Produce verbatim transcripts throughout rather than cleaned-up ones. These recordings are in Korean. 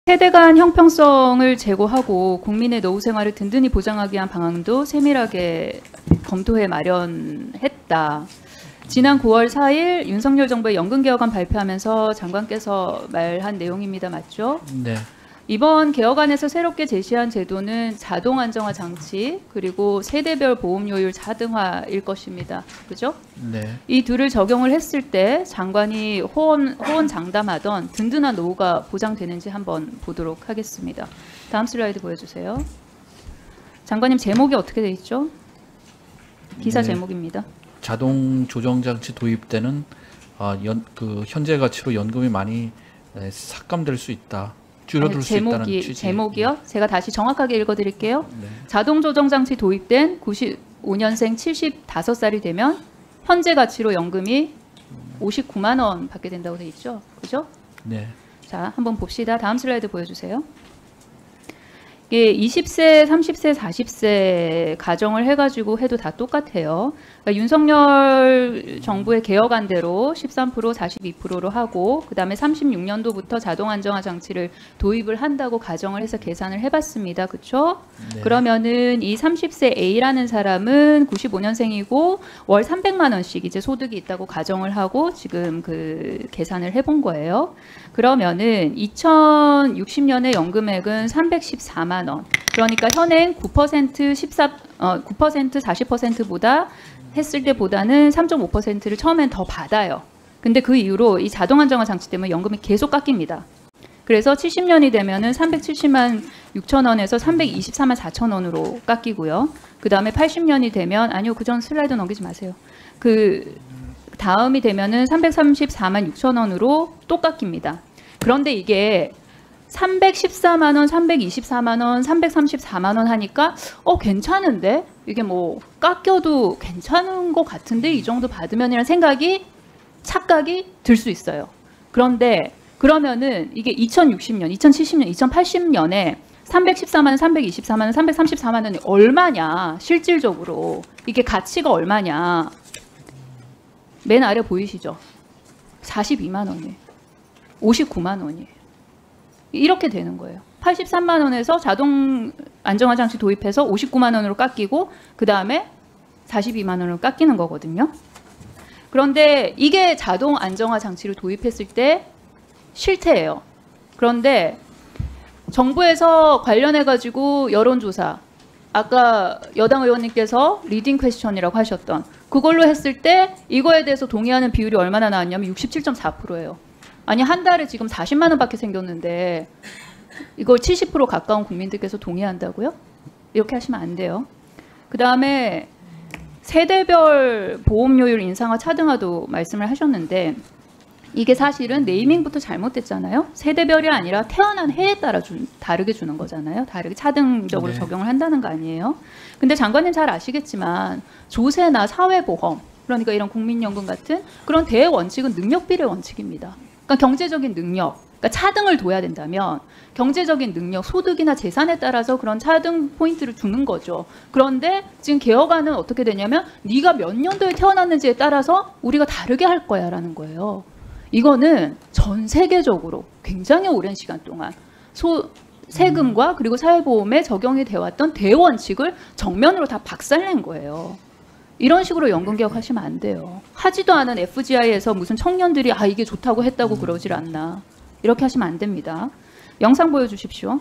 세대 간 형평성을 제고하고 국민의 노후 생활을 든든히 보장하기 위한 방안도 세밀하게 검토해 마련했다. 지난 구월 사일 윤석열 정부의 연금개혁안 발표하면서 장관께서 말한 내용입니다. 맞죠? 네. 이번 개혁안에서 새롭게 제시한 제도는 자동 안정화 장치 그리고 세대별 보험료율 자등화일 것입니다. 그죠? 네. 이 둘을 적용을 했을 때 장관이 호언, 호언장담하던 든든한 노후가 보장되는지 한번 보도록 하겠습니다. 다음 슬라이드 보여주세요. 장관님 제목이 어떻게 돼 있죠? 기사 네. 제목입니다. 자동 조정 장치 도입 때는 어, 연, 그 현재 가치로 연금이 많이 네, 삭감될 수 있다. 줄어들 아니, 수 있다는 제목이, 취지. 제목이요? 제가 다시 정확하게 읽어드릴게요. 네. 자동 조정 장치 도입된 구십오년생 칠십오 살이 되면 현재 가치로 연금이 오십구만 원 받게 된다고 돼 있죠. 그죠? 네. 자, 한번 봅시다. 다음 슬라이드 보여주세요. 이게 이십 세, 삼십 세, 사십 세 가정을 해가지고 해도 다 똑같아요. 그러니까 윤석열 정부의 개혁안대로 십삼 퍼센트, 사십이 퍼센트로 하고 그 다음에 삼십육 년도부터 자동 안정화 장치를 도입을 한다고 가정을 해서 계산을 해봤습니다. 그렇죠? 네. 그러면은 이 삼십 세 A라는 사람은 구십오년생이고 월 삼백만 원씩 이제 소득이 있다고 가정을 하고 지금 그 계산을 해본 거예요. 그러면은 이천육십 년의 연금액은 삼백십사만 원. 그러니까 현행 구 퍼센트 십사 어 구 퍼센트 사십 퍼센트보다 했을 때보다는 삼 점 오 퍼센트를 처음엔 더 받아요. 근데 그 이후로 이 자동 안정화 장치 때문에 연금이 계속 깎입니다. 그래서 칠십 년이 되면은 삼백칠십만 육천 원에서 삼백이십사만 사천 원으로 깎이고요. 그 다음에 팔십 년이 되면 아니요, 그 전 슬라이드 넘기지 마세요. 그 다음이 되면은 삼백삼십사만 육천 원으로 또 깎입니다. 그런데 이게 삼백십사만 원, 삼백이십사만 원, 삼백삼십사만 원 하니까 어 괜찮은데? 이게 뭐 깎여도 괜찮은 것 같은데 이 정도 받으면이라는 생각이 착각이 들 수 있어요. 그런데 그러면은 이게 이천육십 년, 이천칠십 년, 이천팔십 년에 삼백십사만 원, 삼백이십사만 원, 삼백삼십사만 원이 얼마냐? 실질적으로 이게 가치가 얼마냐? 맨 아래 보이시죠? 사십이만 원이에요. 오십구만 원이에요. 이렇게 되는 거예요. 팔십삼만 원에서 자동 안정화 장치 도입해서 오십구만 원으로 깎이고 그 다음에 사십이만 원으로 깎이는 거거든요. 그런데 이게 자동 안정화 장치를 도입했을 때 실태예요. 그런데 정부에서 관련해 가지고 여론조사, 아까 여당 의원님께서 리딩 퀘스천이라고 하셨던 그걸로 했을 때 이거에 대해서 동의하는 비율이 얼마나 나왔냐면 육십칠 점 사 퍼센트예요. 아니 한 달에 지금 사십만 원밖에 생겼는데 이걸 칠십 퍼센트 가까운 국민들께서 동의한다고요? 이렇게 하시면 안 돼요. 그 다음에 세대별 보험료율 인상화 차등화도 말씀을 하셨는데 이게 사실은 네이밍부터 잘못됐잖아요. 세대별이 아니라 태어난 해에 따라 준, 다르게 주는 거잖아요. 다르게 차등적으로 네. 적용을 한다는 거 아니에요. 근데 장관님 잘 아시겠지만 조세나 사회보험 그러니까 이런 국민연금 같은 그런 대원칙은 능력비례 원칙입니다. 그러니까 경제적인 능력, 그러니까 차등을 둬야 된다면 경제적인 능력, 소득이나 재산에 따라서 그런 차등 포인트를 주는 거죠. 그런데 지금 개혁안은 어떻게 되냐면 네가 몇 년도에 태어났는지에 따라서 우리가 다르게 할 거야 라는 거예요. 이거는 전 세계적으로 굉장히 오랜 시간 동안 소, 세금과 그리고 사회보험에 적용이 되어왔던 대원칙을 정면으로 다 박살낸 거예요. 이런 식으로 연금개혁 하시면 안 돼요. 하지도 않은 에프지아이에서 무슨 청년들이 아 이게 좋다고 했다고 그러질 않나. 이렇게 하시면 안 됩니다. 영상 보여주십시오.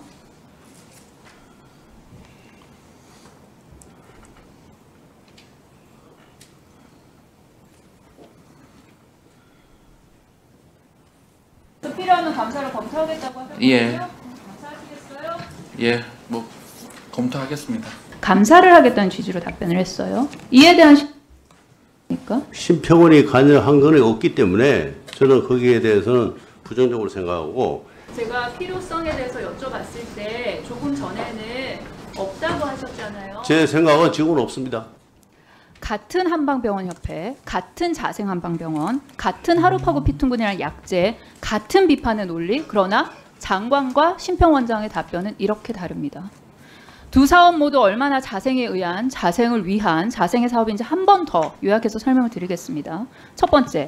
필요하면 감사를 검토하겠다고 하셨거든요. 예. 감사하시겠어요? 예. 뭐 검토하겠습니다. 감사를 하겠다는 취지로 답변을 했어요. 이에 대한 시니까 심평원이 관여한 건 없기 때문에 저는 거기에 대해서는 부정적으로 생각하고 제가 필요성에 대해서 여쭤봤을 때 조금 전에는 없다고 하셨잖아요. 제 생각은 지금은 없습니다. 같은 한방병원협회, 같은 자생한방병원, 같은 하루파고 피퉁군이라는 약제, 같은 비판의 논리, 그러나 장관과 심평원장의 답변은 이렇게 다릅니다. 두 사업 모두 얼마나 자생에 의한, 자생을 위한 자생의 사업인지 한 번 더 요약해서 설명을 드리겠습니다. 첫 번째,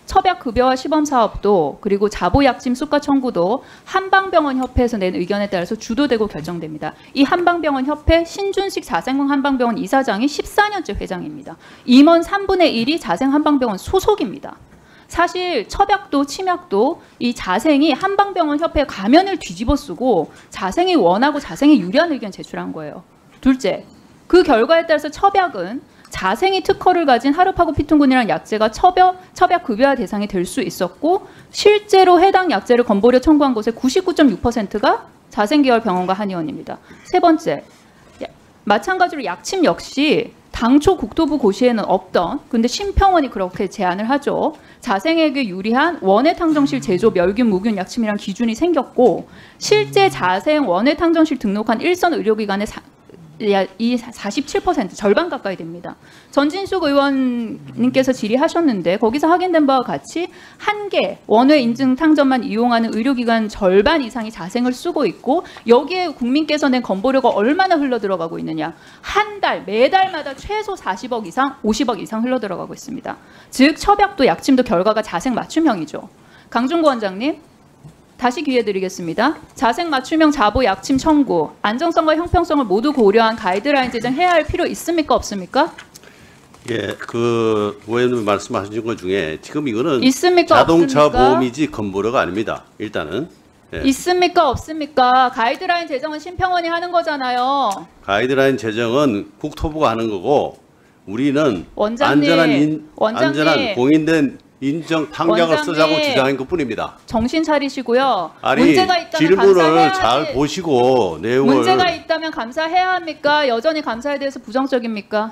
첩약급여화 시범사업도 그리고 자보약침 수가 청구도 한방병원협회에서 낸 의견에 따라서 주도되고 결정됩니다. 이 한방병원협회 신준식 자생한방병원 이사장이 십사 년째 회장입니다. 임원 삼분의 일이 자생한방병원 소속입니다. 사실 첩약도 침약도 이 자생이 한방병원 협회 가면을 뒤집어 쓰고 자생이 원하고 자생이 유리한 의견 제출한 거예요. 둘째, 그 결과에 따라서 첩약은 자생이 특허를 가진 하르파고피툰군이라는 약제가 첩약, 첩약 급여화 대상이 될 수 있었고 실제로 해당 약제를 건보료 청구한 곳의 구십구 점 육 퍼센트가 자생계열 병원과 한의원입니다. 세 번째, 마찬가지로 약침 역시 당초 국토부 고시에는 없던, 근데 심평원이 그렇게 제안을 하죠. 자생에게 유리한 원예탕정실 제조 멸균 무균 약침이란 기준이 생겼고 실제 자생 원예탕정실 등록한 일선 의료기관의 사, 이 사십칠 퍼센트 절반 가까이 됩니다. 전진숙 의원님께서 질의하셨는데 거기서 확인된 바와 같이 한 개 원외 인증 탕전만 이용하는 의료기관 절반 이상이 자생을 쓰고 있고 여기에 국민께서 낸 건보료가 얼마나 흘러 들어가고 있느냐. 한 달 매달마다 최소 사십억 이상 오십억 이상 흘러 들어가고 있습니다. 즉 첩약도 약침도 결과가 자생 맞춤형이죠. 강준구 원장님 다시 기회 드리겠습니다. 자생 맞춤형 자보 약침 청구, 안정성과 형평성을 모두 고려한 가이드라인 제정해야 할 필요 있습니까 없습니까? 예, 그 의원님 말씀하신 것 중에 지금 이거는 있습니까 자동차 없습니까? 보험이지 건보료가 아닙니다. 일단은 예. 있습니까 없습니까? 가이드라인 제정은 심평원이 하는 거잖아요. 가이드라인 제정은 국토부가 하는 거고 우리는 원장님, 안전한 인, 원장님. 안전한 공인된 인정 탕약을 원장님. 쓰자고 주장한 것뿐입니다. 정신 차리시고요. 아니 문제가 있다면 질문을 감사해야지. 잘 보시고 내용을 문제가 있다면 감사해야 합니까? 여전히 감사에 대해서 부정적입니까?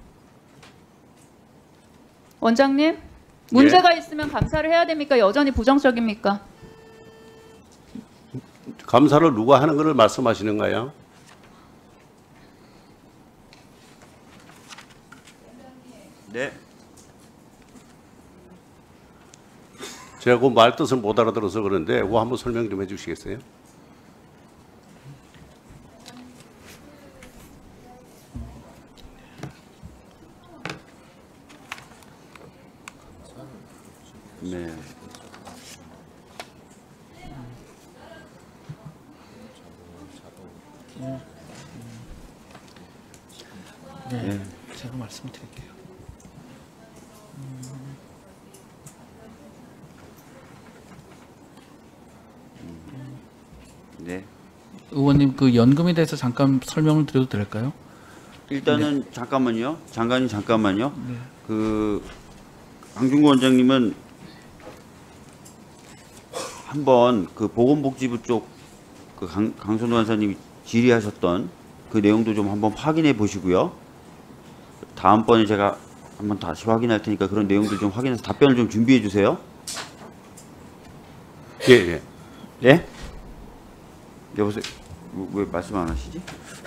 원장님, 문제가 예. 있으면 감사를 해야 됩니까? 여전히 부정적입니까? 감사를 누가 하는 것을 말씀하시는 거예요? 네. 제가 그 말 뜻을 못 알아들어서 그런데 그거 한번 설명 좀 해주시겠어요? 네. 네, 제가 말씀드릴게요. 네. 의원님 그 연금에 대해서 잠깐 설명을 드려도 될까요? 일단은 잠깐만요. 장관님 잠깐만요. 네. 그 강준구 원장님은 한번 그 보건복지부 쪽그 강선우 간사님이 질의하셨던 그 내용도 좀 한번 확인해 보시고요. 다음번에 제가 한번 다시 확인할 테니까 그런 내용들 좀 확인해서 답변을 좀 준비해 주세요. 예, 예. 예? 여보세요. 왜 말씀 안 하시지?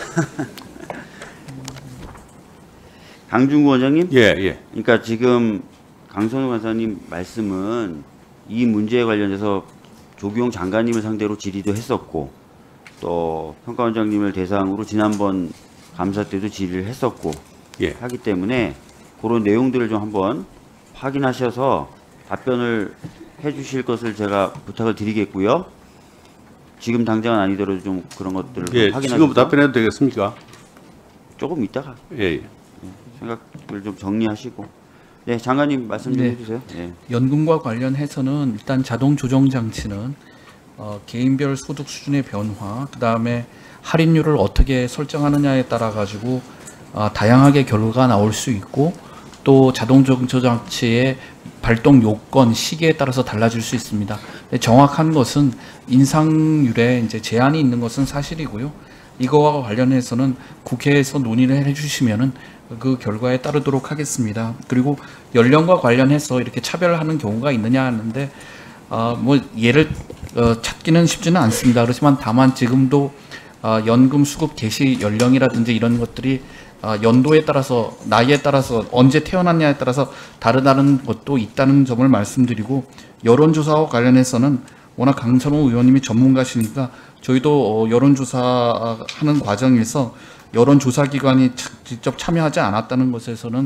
강준구 원장님? 예, 예. 그러니까 지금 강선우 간사님 말씀은 이 문제에 관련해서 조규용 장관님을 상대로 질의도 했었고 또 평가원장님을 대상으로 지난번 감사 때도 질의를 했었고 예. 하기 때문에 그런 내용들을 좀 한번 확인하셔서 답변을 해주실 것을 제가 부탁을 드리겠고요. 지금 당장은 아니더라도 좀 그런 것들을 예, 확인하셔서 지금 답변해도 되겠습니까? 조금 이따가 예, 예. 생각을 좀 정리하시고 네 장관님 말씀 좀 네. 해주세요. 네. 연금과 관련해서는 일단 자동 조정 장치는 어, 개인별 소득 수준의 변화, 그 다음에 할인율을 어떻게 설정하느냐에 따라 가지고 어, 다양하게 결과가 나올 수 있고 또 자동 조정 장치의 발동 요건, 시기에 따라서 달라질 수 있습니다. 정확한 것은 인상률에 이제 제한이 있는 것은 사실이고요. 이거와 관련해서는 국회에서 논의를 해주시면은 그 결과에 따르도록 하겠습니다. 그리고 연령과 관련해서 이렇게 차별하는 경우가 있느냐 하는데 어, 뭐 예를 어, 찾기는 쉽지는 않습니다. 그렇지만 다만 지금도 어, 연금 수급 개시 연령이라든지 이런 것들이 어, 연도에 따라서 나이에 따라서 언제 태어났냐에 따라서 다르다는 것도 있다는 점을 말씀드리고 여론조사와 관련해서는 워낙 강선호 의원님이 전문가시니까 저희도 어, 여론조사하는 과정에서 여론조사기관이 직접 참여하지 않았다는 것에서는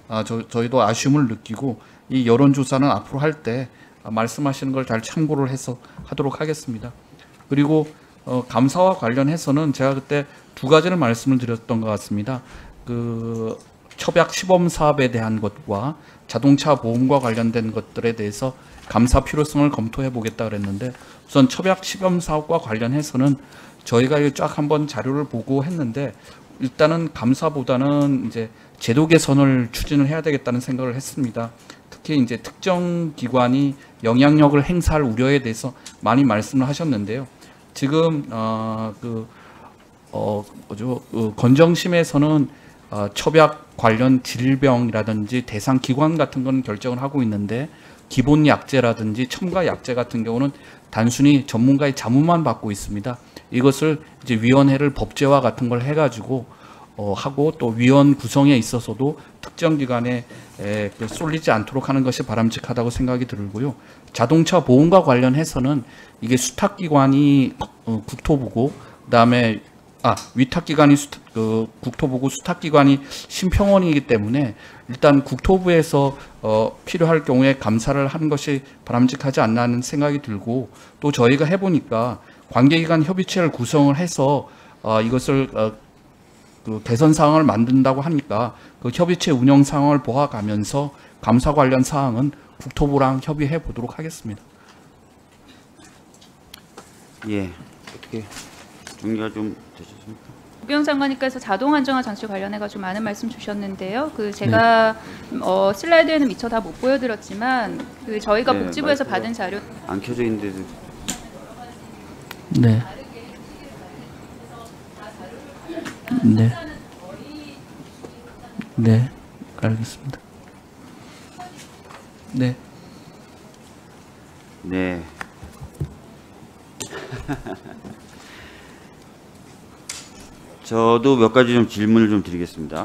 아, 저, 저희도 아쉬움을 느끼고 이 여론조사는 앞으로 할 때 말씀하시는 걸 잘 참고를 해서 하도록 하겠습니다. 그리고 어, 감사와 관련해서는 제가 그때 두 가지를 말씀을 드렸던 것 같습니다. 그 첩약 시범 사업에 대한 것과 자동차 보험과 관련된 것들에 대해서 감사 필요성을 검토해 보겠다 그랬는데, 우선 첩약 시범 사업과 관련해서는 저희가 쫙 한번 자료를 보고 했는데, 일단은 감사보다는 이제 제도 개선을 추진을 해야 되겠다는 생각을 했습니다. 특히 이제 특정 기관이 영향력을 행사할 우려에 대해서 많이 말씀을 하셨는데요. 지금 어그 어 뭐죠? 어, 건정심에서는 어, 첩약 관련 질병이라든지 대상 기관 같은 건 결정을 하고 있는데, 기본 약제라든지 첨가 약제 같은 경우는 단순히 전문가의 자문만 받고 있습니다. 이것을 이제 위원회를 법제화 같은 걸 해가지고 어, 하고, 또 위원 구성에 있어서도 특정 기관에 에, 그 쏠리지 않도록 하는 것이 바람직하다고 생각이 들고요. 자동차 보험과 관련해서는 이게 수탁기관이 어, 국토부고, 그다음에 아 위탁기관이 수탁, 그 국토부고 수탁기관이 심평원이기 때문에 일단 국토부에서 어, 필요할 경우에 감사를 하는 것이 바람직하지 않나 하는 생각이 들고, 또 저희가 해보니까 관계기관 협의체를 구성을 해서 어, 이것을 어, 그 개선 사항을 만든다고 하니까 그 협의체 운영 상황을 보아가면서 감사 관련 사항은 국토부랑 협의해 보도록 하겠습니다. 예, 어떻게 정리가 좀 되셨습니까? 부경 장관님께서 자동 안정화 장치 관련해 가지고 많은 말씀 주셨는데요. 그 제가 어, 슬라이드에는 미처 다 못 보여드렸지만 그 저희가 네, 복지부에서 마이크가- 받은 자료 안 켜져 있는데도 네. 네. 네. 알겠습니다. 네. 네. 저도 몇 가지 좀 질문을 좀 드리겠습니다.